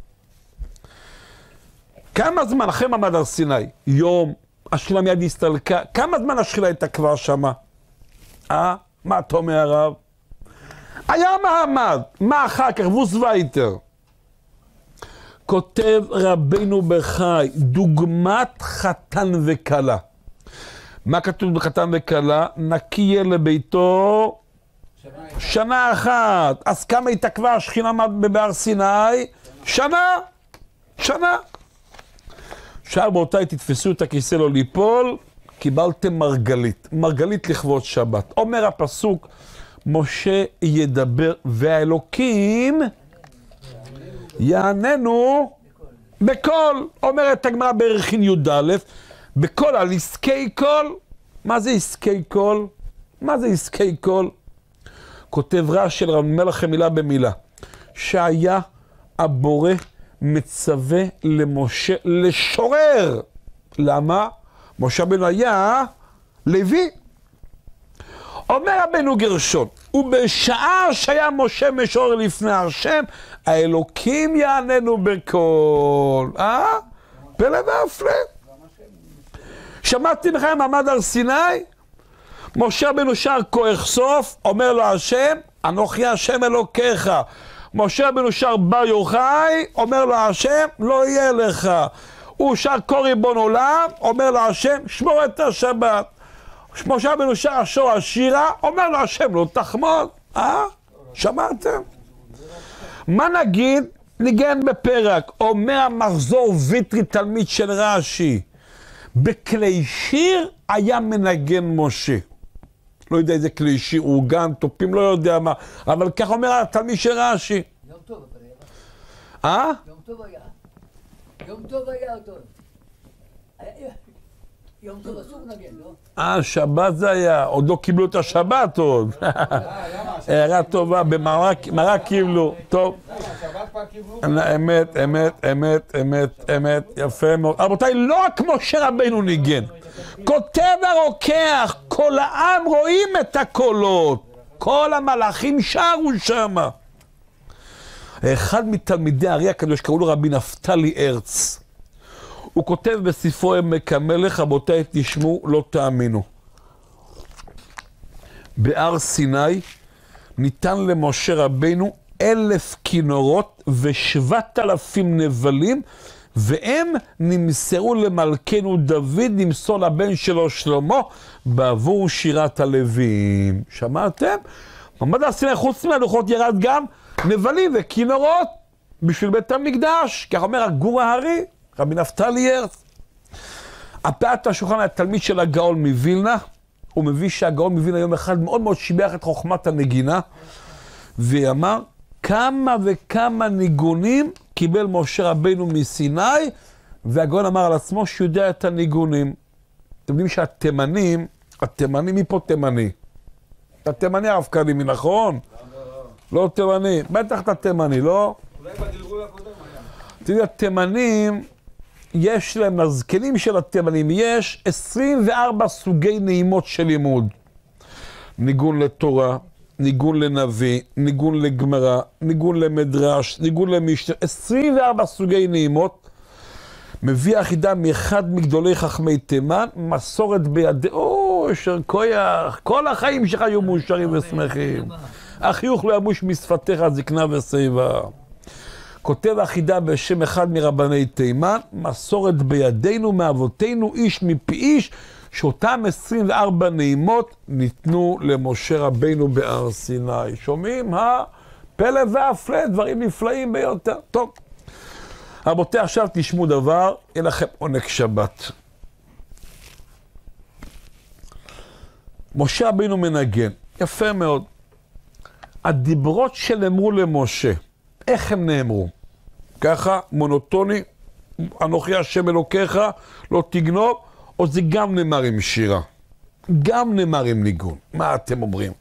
כמה זמן אחרי מעמד הר סיני? יום, השכינה מיד הסתלקה, כמה זמן השכינה התעכבה שמה? אה? מה אתה אומר הרב? היה מעמד, מה אחר כך? ווס וייטר. כותב רבינו בחי, דוגמת חתן וכלה. מה כתוב בחתן וכלה? נקי יהיה לביתו שנה אחת. אז כמה התעכבה השכינה בהר סיני? שנה. שנה. עכשיו באותה תתפסו את הכיסא לא ליפול, קיבלתם מרגלית. מרגלית לכבוד שבת. אומר הפסוק, משה ידבר והאלוקים יעננו בקול. אומרת הגמרא בערכין י"א, בקול על עסקי קול. מה זה עסקי קול? מה זה עסקי קול? כותב רש"י של רבי מלך מילה במילה, שהיה הבורא מצווה למשה לשורר. למה? משה רבנו היה לוי. אומר רבנו גרשון, ובשעה שהיה משה משורר לפני השם, האלוקים יעננו בקול. אה? פלא והפלא. שמעתי בכם מעמד הר סיני? משה רבנו שר כה אחשוף, אומר לו השם, אנוכי השם אלוקיך. משה רבנו שר בר יוחאי, אומר לו השם, לא יהיה לך. הוא שר כה ריבון עולם, אומר לו השם, שמור את השבת. משה רבנו שר השור השירה, אומר לו השם, לא תחמוד. אה? שמעתם? מה נגיד? ניגן בפרק, אומר המחזור ויטרי תלמיד של רש"י, בכלי שיר היה מנגן משה. לא יודע איזה כלי שיר, אורגן, טופים, לא יודע מה, אבל כך אומר התלמיד של רש"י. יום טוב, אבל היה. אה? יום טוב היה. יום טוב היה אותו. יום טוב אסור נגן, לא? אה, שבת זה היה, עוד לא קיבלו את השבת עוד. הערה טובה, במרק קיבלו, טוב. אמת, אמת, אמת, אמת, אמת, יפה מאוד. רבותיי, לא רק משה רבנו ניגן. כותב הרוקח, כל העם רואים את הקולות. כל המלאכים שרו שמה. אחד מתלמידי הארי הקדוש, קראו לו רבי נפתלי הרץ. הוא כותב בספרו עמק המלך, רבותיי תשמעו, לא תאמינו. בהר סיני ניתן למשה רבינו אלף כינורות ושבעת אלפים נבלים, והם נמסרו למלכנו דוד, נמסור לבן שלו שלמה, בעבור שירת הלווים. שמעתם? במעמד הר סיני חוץ מהלוחות ירד גם נבלים וכינורות בשביל בית המקדש. כך אומר הגור ההרי, רבי נפתלי הרץ. הפאת השולחן, התלמיד של הגאון מווילנה, הוא מביא שהגאון מווילנה יום אחד מאוד מאוד שיבח את חוכמת הנגינה, ואמר, כמה וכמה ניגונים קיבל משה רבינו מסיני, והגאון אמר על עצמו שהוא יודע את הניגונים. אתם יודעים שהתימנים, התימנים, מי פה תימני? התימני הרב קלימי, נכון? לא תימני, בטח אתה תימני, לא? אולי בגלגול הקודם היה. אתם יודעים, התימנים, יש להם, לזקנים של התימנים, יש עשרים וארבע סוגי נעימות של לימוד. ניגון לתורה, ניגון לנביא, ניגון לגמרא, ניגון למדרש, ניגון למשנה, עשרים וארבע סוגי נעימות. מביא החידה מאחד מגדולי חכמי תימן, מסורת בידי, או, אשר כויח, כל החיים שלך יהיו מאושרים ושמחים. החיוך לא ימוש משפתיך זקנה ושיבה. כותב החידה בשם אחד מרבני תימן, מסורת בידינו מאבותינו איש מפי איש, שאותם עשרים וארבע נעימות ניתנו למשה רבינו בהר סיני. שומעים? הפלא והפלא, דברים נפלאים ביותר. טוב, רבותיי, עכשיו תשמעו דבר, יהיה לכם עונג שבת. משה רבינו מנגן, יפה מאוד. הדיברות שנאמרו למשה, איך הם נאמרו? ככה, מונוטוני, אנוכי השם אלוקיך, לא תגנוב, או זה גם נאמר עם שירה? גם נאמר עם ניגון. מה אתם אומרים?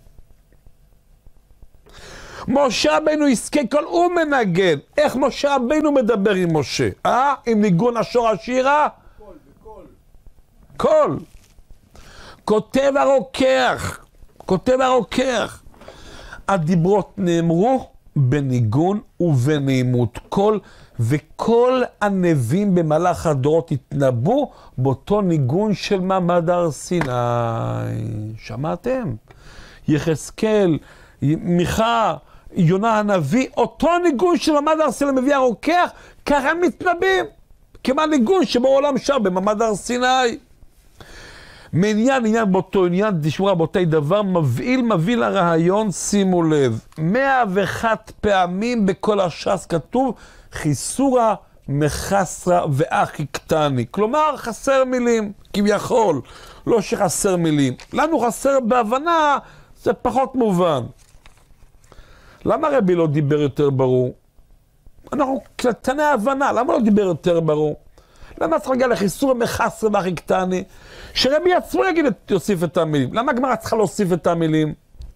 משה רבינו יזכה כל, הוא מנגן. איך משה רבינו מדבר עם משה? אה? עם ניגון השור השירה? קול, בקול. קול. כותב הרוקח, כותב הרוקח. הדיברות נאמרו בניגון ובנעימות קול, וכל הנביאים במהלך הדורות התנבאו באותו ניגון של מעמד הר סיני. שמעתם? יחזקאל, מיכה, יונה הנביא, אותו ניגון של מעמד הר סיני מביא הרוקח, ככה הם מתנבאים, כמו הניגון שבעולם שר במעמד הר סיני. מעניין עניין באותו עניין, תשמעו רבותיי, דבר מבהיל מבהיל הרעיון, שימו לב, מאה ואחת פעמים בכל הש"ס כתוב חיסורא מחסרא ואחי קטני, כלומר חסר מילים, כביכול, לא שחסר מילים. לנו חסר בהבנה, זה פחות מובן. למה רבי לא דיבר יותר ברור? אנחנו קטני הבנה, למה לא דיבר יותר ברור? למה צריך להגיע לחיסורא מחסרא ואחי קטני? שרבי עצמו יגיד, יוסיף את המילים. למה הגמרא צריכה להוסיף את המילים?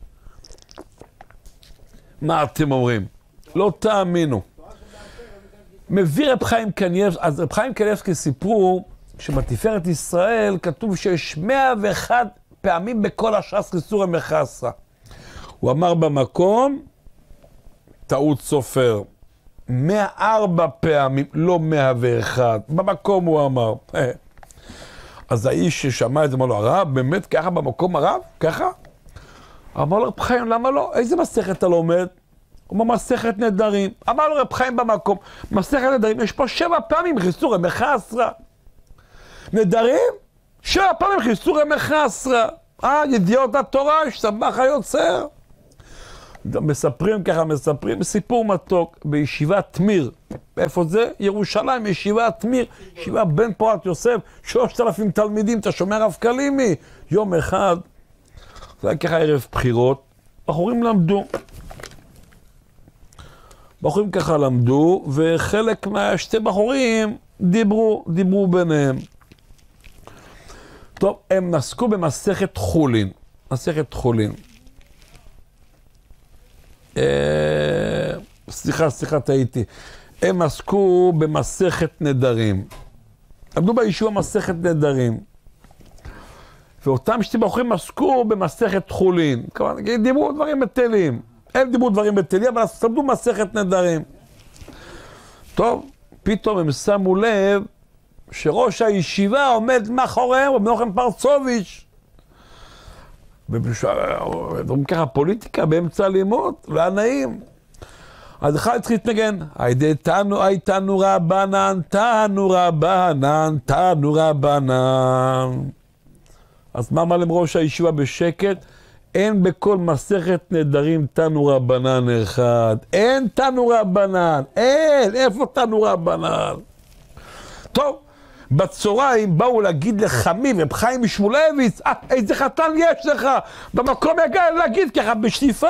מה אתם אומרים? לא תאמינו. מביא רב חיים קניבסקי, אז רב חיים קניבסקי סיפרו שבתפארת ישראל כתוב שיש מאה ואחת פעמים בכל הש"ס חיסורא מחסרא. הוא אמר במקום, טעות סופר, מאה וארבע פעמים, לא מאה ואחת. במקום הוא אמר. אז האיש ששמע את זה, אמר לו, הרב, באמת ככה במקום הרב? ככה? אמר לו, רב חיים, למה לא? איזה מסכת אתה לומד? הוא אומר, מסכת נדרים. אמר לו, רב חיים במקום, מסכת נדרים, יש פה שבע פעמים חיסורא מחסרא. נדרים? שבע פעמים חיסורא מחסרא. אה, ידיעות התורה, שסבח היוצר. מספרים ככה, מספרים, סיפור מתוק, בישיבת תמיר. איפה זה? ירושלים, ישיבת תמיר, ישיבה בן פורת יוסף, שלושת אלפים תלמידים, אתה שומע רב קלימי? יום אחד, זה היה ככה ערב בחירות, בחורים למדו. בחורים ככה למדו, וחלק מהשתי בחורים דיברו, דיברו ביניהם. טוב, הם נסקו במסכת חולין, מסכת חולין. אה, סליחה, סליחה, טעיתי. הם עסקו במסכת נדרים. עמדו בישוע מסכת נדרים. ואותם שתי בחורים עסקו במסכת חולין. כלומר, דיברו דברים בטלים. הם דיברו דברים בטלים, אבל למדו מסכת נדרים. טוב, פתאום הם שמו לב שראש הישיבה עומד מאחוריהם, מנחם פרצוביץ'. ואומרים ככה פוליטיקה באמצע הלימוד, לא נעים. אז אחד התחיל להתנגן, היידי תנו, היי תנו רבנן, תנו רבנן, תנו רבנן. אז מה אמר להם ראש הישיבה בשקט? אין בכל מסכת נדרים תנו רבנן אחד. אין תנו רבנן, אין, איפה תנו רבנן? טוב, בצהריים באו להגיד לחמי רב חיים משמואלביץ, אה, איזה חתן יש לך? במקום יגע להגיד ככה בשטיפה.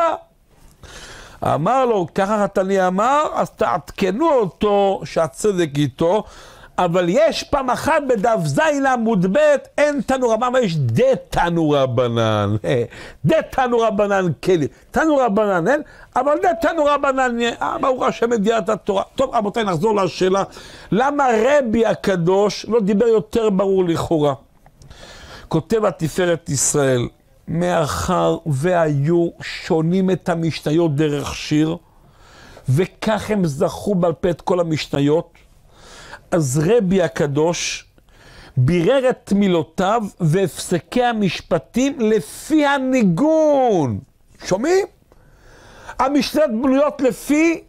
אמר לו, ככה חתני אמר, אז תעדכנו אותו שהצדק איתו, אבל יש פעם אחת בדף זין עמוד ב' אין תנו רבנן, אבל יש דה תנו רבנן. דה תנו רבנן כלי. תנו רבנן אין, אבל דה תנו רבנן, ברוך השם ידיעת התורה. טוב, רבותיי, נחזור לשאלה. למה רבי הקדוש לא דיבר יותר ברור לכאורה? כותב התפארת ישראל, מאחר והיו שונים את המשניות דרך שיר, וכך הם זכו בעל פה את כל המשניות, אז רבי הקדוש בירר את מילותיו והפסקי המשפטים לפי הניגון. שומעים? המשנות בנויות לפי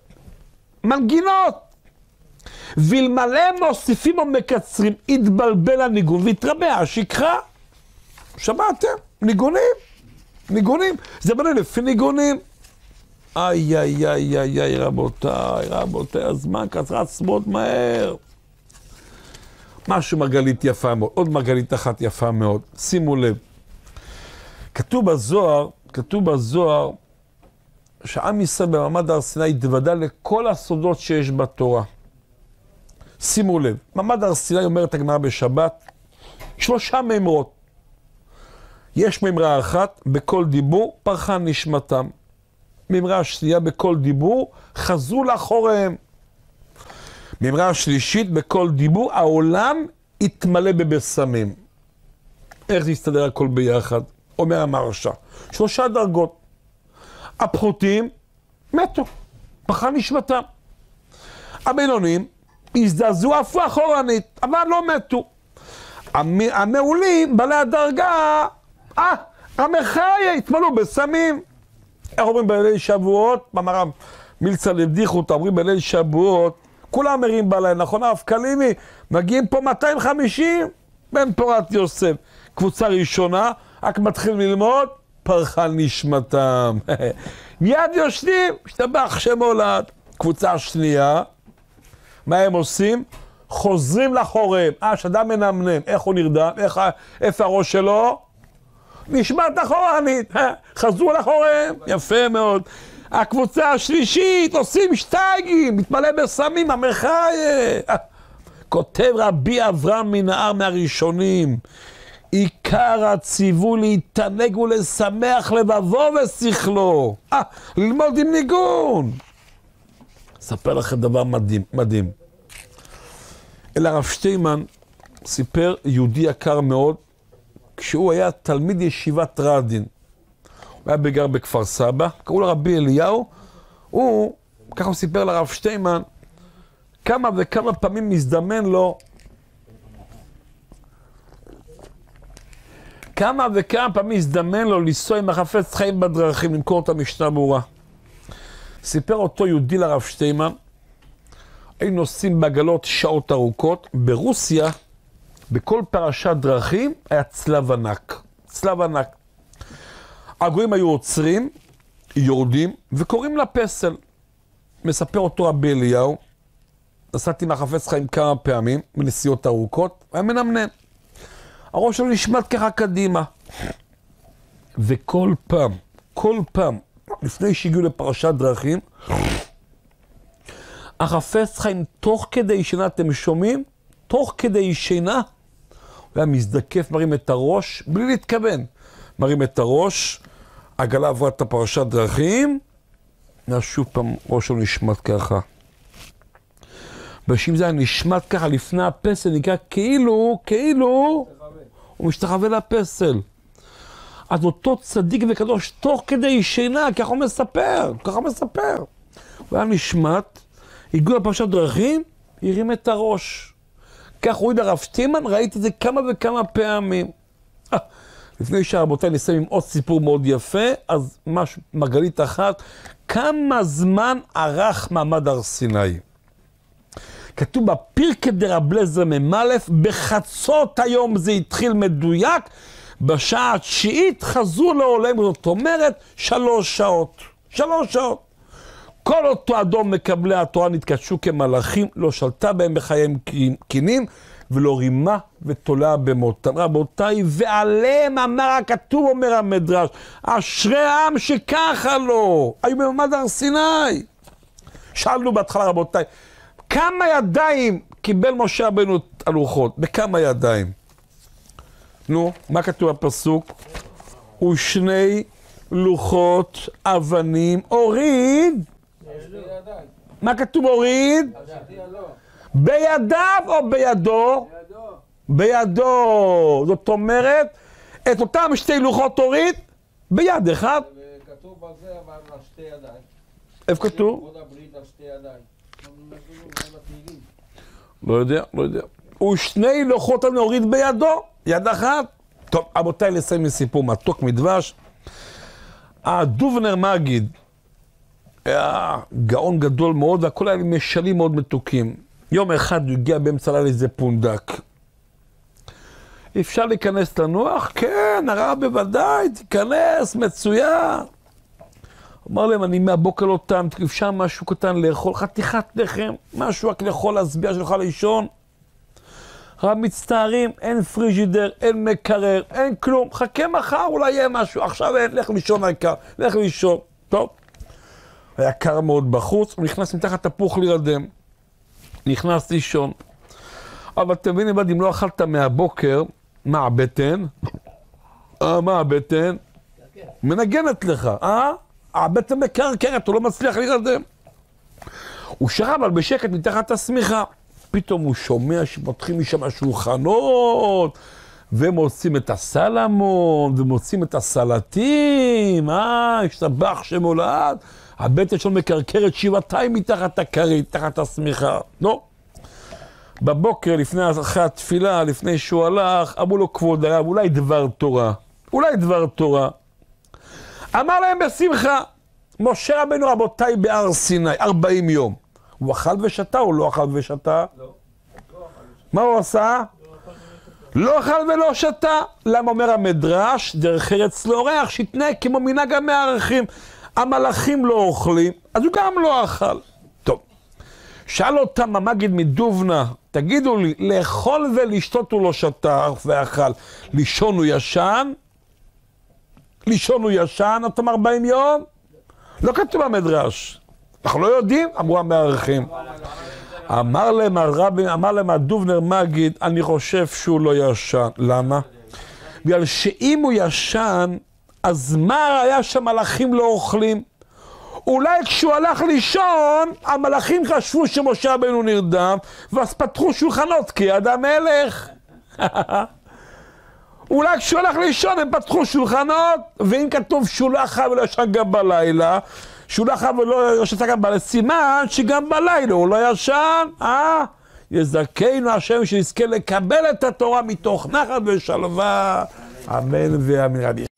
מנגינות. ואלמלא מוסיפים או מקצרים, יתבלבל הניגון והתרבה השכחה. שמעתם? ניגונים. ניגונים. זה בנוי לפי ניגונים. איי, איי, איי, איי, איי, רבותיי, רבותיי, הזמן רץ מאוד מהר. משהו מרגלית יפה מאוד, עוד מרגלית אחת יפה מאוד. שימו לב. כתוב בזוהר, כתוב בזוהר, שעם ישראל במעמד הר סיני התוודע לכל הסודות שיש בתורה. שימו לב, מעמד הר סיני אומרת הגמרא בשבת, שלושה מימרות. יש מימרה אחת, בכל דיבור פרחה נשמתם. מימרה השנייה, בכל דיבור חזרו לאחוריהם. מימרה השלישית, בכל דיבור העולם יתמלא בבשמים. איך זה יסתדר הכל ביחד? אומר המהרש"א. שלושה דרגות. הפחותים מתו, פרחה נשמתם. הבינונים הזדעזעו עפו אחורנית, אבל לא מתו. המעולים, בעלי הדרגה, אה, המחיה התמלאו בסמים. איך אומרים בליל שבועות? במרם מילצה לבדיחו אותה, אומרים בליל שבועות, כולם מרים בליל, נכון? הרב קלימי, מגיעים פה מאתיים וחמישים בן פורת יוסף. קבוצה ראשונה, רק מתחיל ללמוד, פרחה נשמתם. מיד יושבים, השתבח שם הולד. קבוצה שנייה, מה הם עושים? חוזרים לאחוריהם. אה, שאדם מנמנם, איך הוא נרדם? איך, איפה הראש שלו? נשמעת אחורנית, חזרו לאחוריהם, יפה מאוד. הקבוצה השלישית עושים שטייגים, מתמלא בסמים, המחיה. כותב רבי אברהם מנהר מהראשונים, עיקר הציווי להתענג ולשמח לבבו ושכלו. אה, ללמוד עם ניגון. אספר לכם דבר מדהים, מדהים. אלא הרב שטיימן סיפר יהודי יקר מאוד, כשהוא היה תלמיד ישיבת רדין. הוא היה בגר בכפר סבא, קראו לו רבי אליהו, הוא, ככה הוא סיפר לרב שטיימן, כמה וכמה פעמים מזדמן לו, כמה וכמה פעמים הזדמן לו לנסוע עם החפץ חיים בדרכים, למכור את המשנה ברורה. סיפר אותו יהודי לרב שטיימן, היינו נוסעים בעגלות שעות ארוכות, ברוסיה, בכל פרשת דרכים היה צלב ענק, צלב ענק. הגויים היו עוצרים, יורדים וקוראים לפסל. מספר אותו רבי אליהו, נסעתי מהחפץ חיים כמה פעמים, בנסיעות ארוכות, היה מנמנם. הראש שלו נשמט ככה קדימה. וכל פעם, כל פעם, לפני שהגיעו לפרשת דרכים, החפץ חיים תוך כדי שינה, אתם שומעים? תוך כדי שינה, הוא היה מזדקף, מרים את הראש, בלי להתכוון. מרים את הראש, עגלה עברה את הפרשת דרכים, שוב פעם ראש שלו נשמט ככה. בשביל זה היה נשמט ככה לפני הפסל, נקרא כאילו, כאילו, הוא משתחווה לפסל. אז אותו צדיק וקדוש, תוך כדי שינה, ככה הוא מספר, ככה הוא מספר. הוא היה נשמט, הגיעו לפרשת דרכים, הרים את הראש. כך הוא ידע רב שטיינמן, ראיתי את זה כמה וכמה פעמים. לפני שרבותיי נסיים עם עוד סיפור מאוד יפה, אז מש, מרגלית אחת, כמה זמן ערך מעמד הר סיני. כתוב בפירקא דרב אליעזר מ"א, בחצות היום זה התחיל מדויק, בשעה התשיעית חזרו לעולם, זאת אומרת שלוש שעות. שלוש שעות. כל אותו אדום מקבלי התורה נתקדשו כמלאכים, לא שלטה בהם בחייהם קינים, ולא רימה ותולה במותם. רבותיי, ועליהם אמר הכתוב, אומר המדרש, אשרי העם שככה לו, היו במעמד הר סיני. שאלנו בהתחלה, רבותיי, כמה ידיים קיבל משה רבנו את הלוחות? בכמה ידיים? נו, מה כתוב בפסוק? ושני לוחות אבנים הוריד. מה כתוב הוריד? בידיו או בידו? בידו. זאת אומרת, את אותם שתי לוחות הוריד ביד אחד. כתוב בזה אבל על שתי ידיים. איפה כתוב? עוד הברית על שתי ידיים. לא יודע, לא יודע. ושני לוחות אבנים הוריד בידו, יד אחת. טוב, רבותיי, לסיים מסיפור מתוק מדבש. הדובנר מגיד היה גאון גדול מאוד, והכל היה משלים מאוד מתוקים. יום אחד הוא הגיע באמצע לילה איזה פונדק. אפשר להיכנס לנוח? כן, הרב בוודאי, תיכנס, מצוין. אמר להם, אני מהבוקר לא טעם, אפשר משהו קטן לאכול, חתיכת לחם, משהו רק לאכול, להסביע שלך לישון. הרב מצטערים, אין פריג'ידר, אין מקרר, אין כלום, חכה מחר, אולי יהיה משהו, עכשיו אין, לך לישון העיקר, לך לישון. טוב. היה קר מאוד בחוץ, הוא נכנס מתחת תפוח להירדם. נכנס לישון. אבל אתם מבינים, אם לא אכלת מהבוקר, מה הבטן? אה, מה הבטן? מנגנת לך, אה? הבטן מקרקרת, הוא לא מצליח להירדם. הוא שכב אבל בשקט מתחת השמיכה. פתאום הוא שומע שפותחים משם השולחנות, ומוצאים את הסלמון, ומוצאים את הסלטים, אה, השתבח שמולד. הבטן שלו מקרקרת שבעתיים מתחת הכרית, תחת השמיכה. לא. בבוקר, לפני אחרי התפילה, לפני שהוא הלך, אמרו לו כבוד הרב, אולי דבר תורה. אולי דבר תורה. אמר להם בשמחה, משה רבנו רבותיי בהר סיני, ארבעים יום. הוא אכל ושתה או לא אכל ושתה? לא. מה הוא עשה? לא אכל ולא שתה. למה אומר המדרש? דרך ארץ לא ריח, שיתנהג כמו מנהג המארחים. המלאכים לא אוכלים, אז הוא גם לא אכל. טוב, שאל אותם המגיד מדובנה, תגידו לי, לאכול ולשתות הוא לא שתה ואכל, לישון הוא ישן? לישון הוא ישן, אותם ארבעים יום? לא כתוב במדרש. אנחנו לא יודעים, אמרו המארחים. אמר להם הרבי, אמר להם הדובנר מגיד, אני חושב שהוא לא ישן. למה? בגלל שאם הוא ישן, אז מה היה שהמלאכים לא אוכלים? אולי כשהוא הלך לישון, המלאכים חשבו שמשה רבנו נרדם, ואז פתחו שולחנות כיד המלך. אולי כשהוא הלך לישון הם פתחו שולחנות, ואם כתוב שהוא לא אכל ולא ישן גם בלילה, שהוא לא אכל ולא ישן גם בלילה, סימן שגם בלילה הוא לא ישן, אה? יזכנו השם שנזכה לקבל את התורה מתוך נחת ושלווה, אמן ואמן.